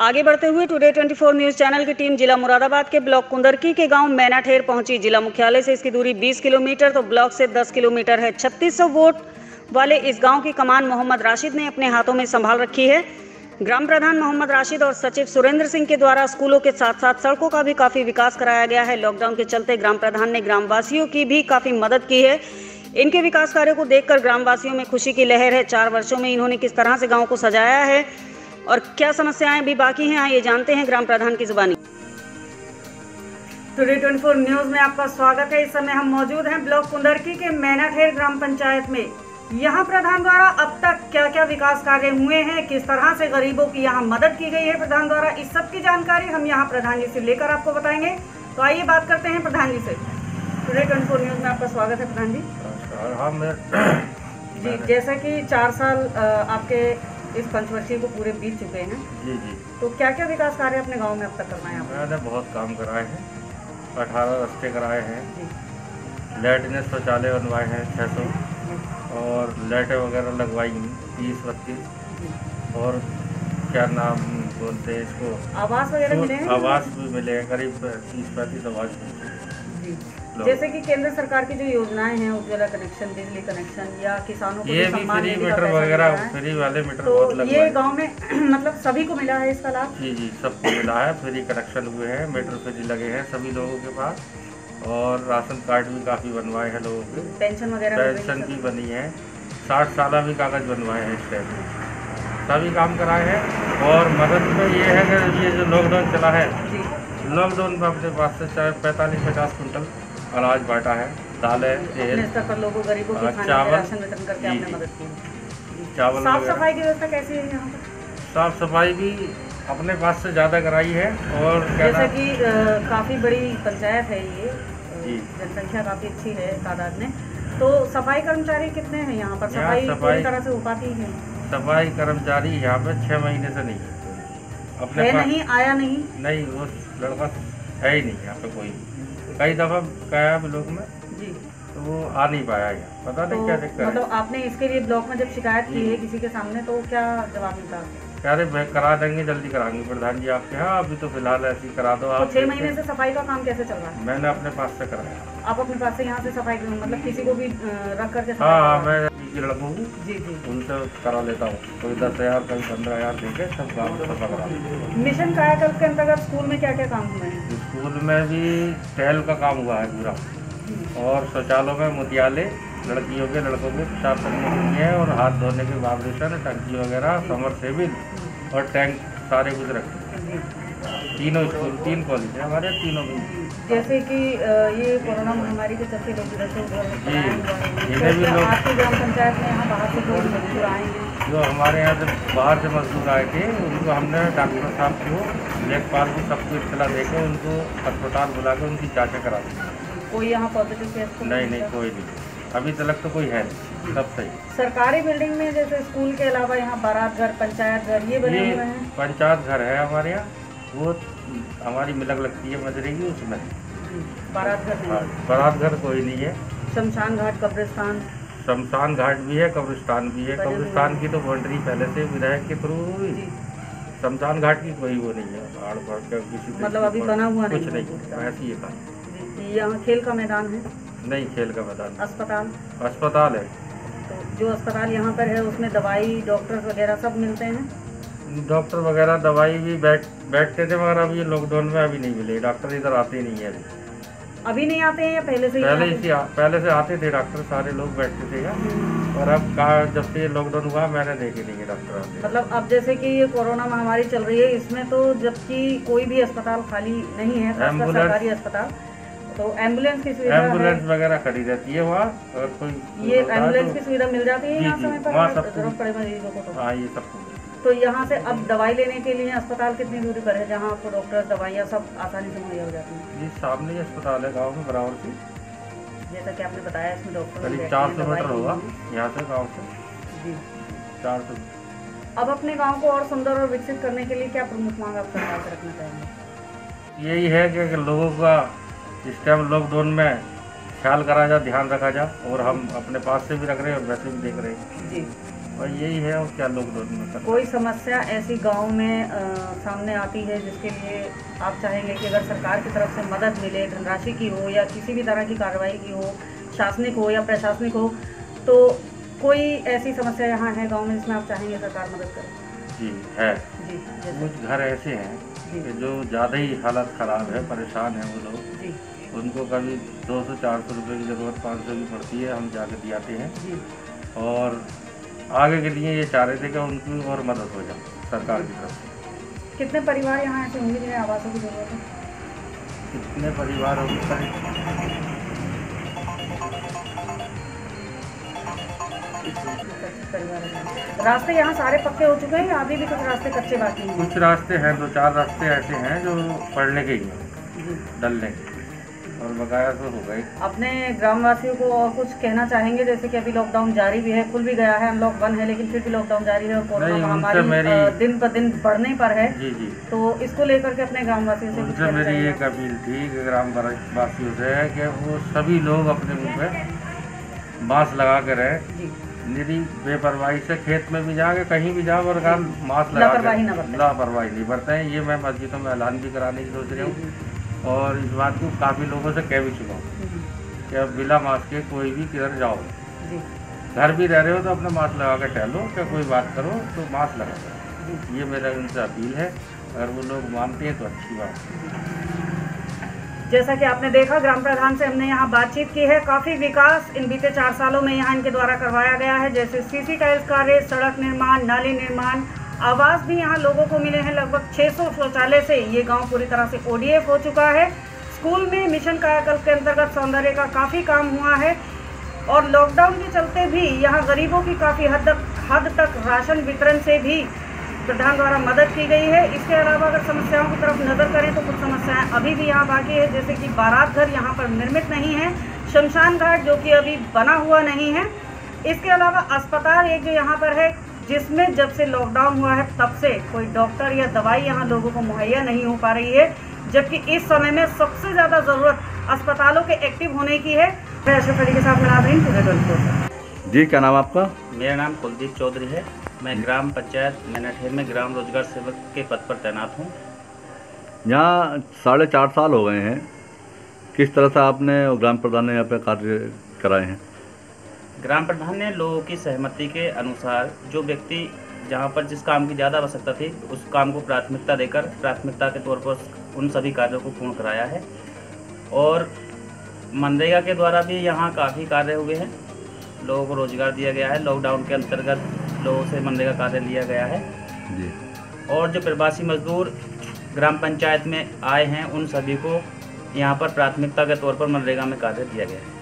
आगे बढ़ते हुए टुडे 24 न्यूज चैनल की टीम जिला मुरादाबाद के ब्लॉक कुंदरकी के गांव मैनाठेर पहुंची। जिला मुख्यालय से इसकी दूरी 20 किलोमीटर तो ब्लॉक से 10 किलोमीटर है। 3600 वोट वाले इस गांव की कमान मोहम्मद राशिद ने अपने हाथों में संभाल रखी है। ग्राम प्रधान मोहम्मद राशिद और सचिव सुरेंद्र सिंह के द्वारा स्कूलों के साथ साथ सड़कों का भी काफी विकास कराया गया है। लॉकडाउन के चलते ग्राम प्रधान ने ग्रामवासियों की भी काफी मदद की है। इनके विकास कार्यों को देखकर ग्रामवासियों में खुशी की लहर है। 4 वर्षों में इन्होंने किस तरह से गांव को सजाया है और क्या समस्याएं भी बाकी हैं, आइए जानते हैं ग्राम प्रधान की जुबानी। टुडे 24 न्यूज में आपका स्वागत है। इस समय हम मौजूद हैं ब्लॉक कुंदरकी के मैनाठेर ग्राम पंचायत में। यहाँ प्रधान द्वारा अब तक क्या क्या विकास कार्य हुए हैं, किस तरह से गरीबों की यहाँ मदद की गई है प्रधान द्वारा, इस सब की जानकारी हम यहाँ प्रधान जी से लेकर आपको बताएंगे। तो आइए बात करते हैं प्रधान जी से। टुडे 24 न्यूज में आपका स्वागत है प्रधान जी। जी, जैसा कि 4 साल आपके इस पंचवर्षीय को पूरे बीत चुके हैं। जी, तो क्या क्या विकास कार्य अपने गांव में अब तक करवाए हैं? मैंने बहुत काम कराए हैं। 18 रास्ते कराए हैं, लैट्रिन शौचालय बनवाए हैं 600 और लाइटें वगैरह लगवाई 30-32 और क्या नाम बोलते हैं इसको, आवास वगैरह मिले हैं? आवास भी मिले हैं, करीब 30-35 आवास मिले। जैसे कि केंद्र सरकार की जो योजनाएं हैं, उज्ज्वला कनेक्शन, बिजली कनेक्शन या किसानों को ये भी फ्री मीटर वगैरह, फ्री वाले मीटर तो बहुत लगवाए। ये गांव में मतलब सभी को मिला है इसका लाभ? जी जी, सबको मिला है। फ्री कनेक्शन हुए हैं, मीटर फ्री लगे हैं सभी लोगों के पास और राशन कार्ड भी काफ़ी बनवाए हैं लोगों के। पेंशन वगैरह पेंशन भी बनी है, 60 साल भी कागज बनवाए हैं इस टाइम में, सभी काम कराए हैं। और मदद में ये है कि ये जो लॉकडाउन चला है, लॉकडाउन में अपने पास से 45-50 कुंटल अनाज बांटा है, दाल है, तेल, लोगों गरीबों को चावल, राशन वितरण करके आपने मदद की। चावल। साफ सफाई की व्यवस्था कैसी है यहाँ पर? साफ सफाई भी अपने पास से ज़्यादा कराई है। और जैसा कि काफ़ी बड़ी पंचायत है ये, जनसंख्या काफ़ी अच्छी है तादाद में, तो सफाई कर्मचारी कितने हैं यहाँ पर? सफाई पूरी तरह से हो पाती है? सफाई कर्मचारी यहाँ पे 6 महीने से नहीं है। अपने पास नहीं आया? नहीं, वो लड़का है ही नहीं यहाँ पे कोई। कई दफ़ा गया ब्लॉक में जी, तो वो आ नहीं पाया यहाँ, पता नहीं क्या दिक्कत है। मतलब आपने इसके लिए ब्लॉक में जब शिकायत की है किसी के सामने, तो क्या जवाब मिलता है? कह रहे करा देंगे, जल्दी कराएंगे प्रधान जी आपके यहाँ, अभी तो फिलहाल ऐसे ही करा दो आप। तो 6 महीने से सफाई का काम कैसे चल रहा है? मैंने अपने पास से कराया। आप अपने पास से यहाँ से सफाई मतलब किसी को भी रख करके? हाँ, मैं लड़कों को जी उनसे करा लेता हूँ, कोई 10,000 कभी 15,000 देके सब काम सफा करा। मिशन कायाकल्प के अंतर्गत स्कूल में क्या क्या काम हुए हैं? स्कूल में भी टहल का काम हुआ है पूरा, और शौचालयों में मुतियाले लड़कियों के लड़कों को पेशाब करने के लिए और हाथ धोने के वाइब्रेशन, टंकी वगैरह, समरसेबिल और टैंक सारे कुछ रखे। तीनों स्कूल, 3 कॉलेज है हमारे, तीनों में। जैसे कि ये कोरोना महामारी के चलते लोग इधर से इन्हें भी लोग आपकी ग्राम पंचायत में यहाँ बाहर से लोग मजदूर आएंगे, जो हमारे यहाँ से बाहर से मजदूर आए थे, उनको हमने डॉक्टर साहब को, लेखपाल को सबको इत्तला देकर उनको अस्पताल बुला कर उनकी जाँचें करा दी। कोई यहाँ पॉजिटिव केस? नहीं, कोई नहीं, अभी तक तो कोई है नहीं, सब सही। सरकारी बिल्डिंग में जैसे स्कूल के अलावा यहाँ बारात घर, पंचायत घर ये बने हुए हैं? पंचायत घर है हमारे यहाँ, वो हमारी मिलक लगती है मजरेगी, उसमें बारात घर नहीं? बारात घर कोई नहीं है। शमशान घाट, कब्रिस्तान? शमशान घाट भी है, कब्रिस्तान भी है। कब्रिस्तान की तो बाउंड्री पहले से विधायक के थ्रू हुई, शमशान घाट की कोई वो नहीं है, आड़ पड़ के किसी मतलब अभी बना हुआ कुछ नहीं, ऐसे ही था। यहाँ खेल का मैदान है? नहीं, खेल का मैदान। अस्पताल है। तो जो अस्पताल यहाँ पर है उसमें दवाई, डॉक्टर वगैरह सब मिलते हैं? डॉक्टर वगैरह दवाई भी बैठते थे, मगर अभी लॉकडाउन में अभी नहीं मिले डॉक्टर, इधर आते ही नहीं है अभी नहीं आते हैं या पहले से? पहले से आते थे डॉक्टर, सारे लोग बैठते थे यहाँ, और अब जब से लॉकडाउन हुआ मैंने देखे नहीं है डॉक्टर आते। मतलब अब जैसे कि ये कोरोना महामारी चल रही है, इसमें तो जबकि कोई भी अस्पताल खाली नहीं है, सरकारी अस्पताल, तो एम्बुलेंस की सुविधा, एम्बुलेंस वगैरह खड़ी रहती है वहाँ, अगर कोई ये एम्बुलेंस की सुविधा मिल जाती है यहाँ समय पर जरूरत पड़े मरीजों को? हाँ, ये सब। तो यहाँ से अब दवाई लेने के लिए अस्पताल कितनी दूरी पर है जहाँ आपको डॉक्टर, दवाइयाँ सब आसानी से मुहैया हो जाती हैं? जी, सामने ही अस्पताल है गांव में बराबर से, जैसा कि आपने बताया इसमें डॉक्टर करीब 400 मीटर होगा यहाँ से, गाँव से जी 400। अब अपने गांव को और सुंदर और विकसित करने के लिए क्या प्रमुख मांग आप सरकार से रखना चाहेंगे? यही है कि लोगों का इस टाइम लॉकडाउन में ख्याल करा जाए, ध्यान रखा जाए, और हम अपने पास से भी रख रहे हैं और वैसे भी देख रहे हैं। जी और यही है, और क्या लॉकडाउन में करना। कोई समस्या ऐसी गांव में सामने आती है जिसके लिए आप चाहेंगे कि अगर सरकार की तरफ से मदद मिले, धनराशि की हो या किसी भी तरह की कार्रवाई की हो, शासनिक हो या प्रशासनिक हो, तो कोई ऐसी समस्या यहाँ है गांव में जिसमें आप चाहेंगे सरकार मदद करे? जी है। जी, जैसे? कुछ घर ऐसे हैं कि जो ज़्यादा ही हालत ख़राब है, परेशान हैं वो लोग। जी उनको कभी 200-400 रुपये की ज़रूरत 500 की पड़ती है, हम जाकर दियाते हैं। जी। और आगे के लिए ये चाह रहे थे कि उनकी और मदद हो जाए सरकार की तरफ से। कितने परिवार यहाँ ऐसे होंगे जिन्हें आवासों की जरूरत है? कितने परिवार होंगे? 25 परिवार हैं। रास्ते यहाँ सारे पक्के हो चुके हैं या अभी भी कुछ रास्ते कच्चे बाकी हैं? कुछ रास्ते हैं, 2-4 रास्ते ऐसे हैं जो पड़ने के ही हैं, जी। डलने के, और बकाया तो हो गए। अपने ग्रामवासियों को और कुछ कहना चाहेंगे, जैसे कि अभी लॉकडाउन जारी भी है, खुल भी गया है, अनलॉक 1 है, लेकिन फिर भी लॉकडाउन जारी है और कोरोना महामारी दिन पर दिन बढ़ने पर है। जी जी। तो इसको लेकर के अपने ग्रामवासियों से कुछ उनसे कहना मेरी चाहिए? एक अपील थी कि ग्रामवासियों से है कि वो सभी लोग अपने मुंह पे मास्क लगा कर रहे। जी। निरी बेपरवाही से खेत में भी जाके कहीं भी जाओ और मास्क लगा लापरवाही ना बरतें। लापरवाही नहीं बरतें। ये मैं मस्जिदों में ऐलान भी कराने की सोच रही हूँ, और इस बात को काफ़ी लोगों से कह भी चुका हूँ कि अब बिना मास्क के कोई भी किधर जाओ, जी। घर भी रह रहे हो तो अपना मास्क लगा कर टहलो, क्या कोई बात करो तो मास्क लगा करो। ये मेरा उनसे अपील है, अगर वो लोग मानते हैं तो अच्छी बात है। जैसा कि आपने देखा, ग्राम प्रधान से हमने यहाँ बातचीत की है। काफ़ी विकास इन बीते 4 सालों में यहाँ इनके द्वारा करवाया गया है, जैसे सीसी टाइल्स कार्य, सड़क निर्माण, नाली निर्माण, आवास भी यहाँ लोगों को मिले हैं। लगभग 600 शौचालय से ये गांव पूरी तरह से ODF हो चुका है। स्कूल में मिशन कायाकल्प के अंतर्गत सौंदर्य का काफ़ी काम हुआ है, और लॉकडाउन के चलते भी यहाँ गरीबों की काफ़ी हद तक राशन वितरण से भी प्रधान द्वारा मदद की गई है। इसके अलावा अगर समस्याओं की तरफ नज़र करें तो कुछ समस्याएं अभी भी यहाँ बाकी है, जैसे कि बारात घर यहाँ पर निर्मित नहीं है, शमशान घाट जो कि अभी बना हुआ नहीं है। इसके अलावा अस्पताल एक जो यहाँ पर है, जिसमें जब से लॉकडाउन हुआ है तब से कोई डॉक्टर या दवाई यहाँ लोगों को मुहैया नहीं हो पा रही है, जबकि इस समय में सबसे ज़्यादा ज़रूरत अस्पतालों के एक्टिव होने की है। मैं अशरफ अली के साथ मिला रही हूँ। जी, क्या नाम आपका? मेरा नाम कुलदीप चौधरी है। मैं ग्राम पंचायत मैनाठेर में ग्राम रोजगार सेवक के पद पर तैनात हूँ। यहाँ 4.5 साल हो गए हैं, किस तरह से आपने और ग्राम प्रधान ने यहाँ पे कार्य कराए हैं? ग्राम प्रधान ने लोगों की सहमति के अनुसार जो व्यक्ति जहाँ पर जिस काम की ज़्यादा आवश्यकता थी उस काम को प्राथमिकता देकर प्राथमिकता के तौर पर उन सभी कार्यों को पूर्ण कराया है। और मनरेगा के द्वारा भी यहाँ काफ़ी कार्य हुए हैं, लोगों को रोजगार दिया गया है। लॉकडाउन के अंतर्गत लोगों से मनरेगा कार्य लिया गया है जी। और जो प्रवासी मजदूर ग्राम पंचायत में आए हैं उन सभी को यहाँ पर प्राथमिकता के तौर पर मनरेगा में कार्य दिया गया है।